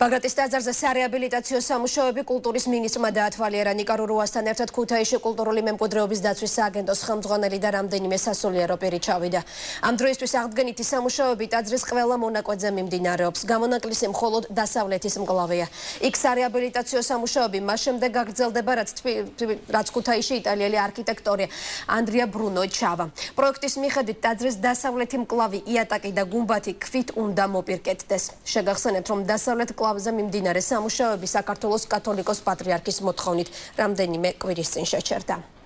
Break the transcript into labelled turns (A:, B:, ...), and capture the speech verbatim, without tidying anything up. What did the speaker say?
A: ბაგრატის ტაძარზე სარეაბილიტაციო სამუშაოები კულტურის მინისტრმა დაათვალიერა ნიკა რურუასთან ერთად ქუთაისში კულტურული მემკვიდრეობის დაცვის სააგენტოს ხელმძღვანელი და რამდენიმე სასულიერო პირი ჩავიდა. Ამ დროისთვის აღდგენითი სამუშაოები ტაძრის ყველა მონაკვეთზე მიმდინარეობს. Gамокალისი მხოლოდ დასავლეთის მკლავია. იქ სარეაბილიტაციო სამუშაოები მას შემდეგ გაგრძელდება, რაც რაც ქუთაისში იტალიელი არქიტექტორი ანდრია ბრუნო ჩავა. პროექტის მიხედვით ტაძრის დასავლეთი მკლავი, იატაკი და გუმბათი ქვით უნდა მოპირკეთდეს. შეგახსენებთ, რომ დასავლეთ მკლავზე მიმდინარე სამუშაოები საქართველოს კათოლიკოს-პატრიარქის მოთხოვნით რამდენიმე კვირის წინ შეჩერდა.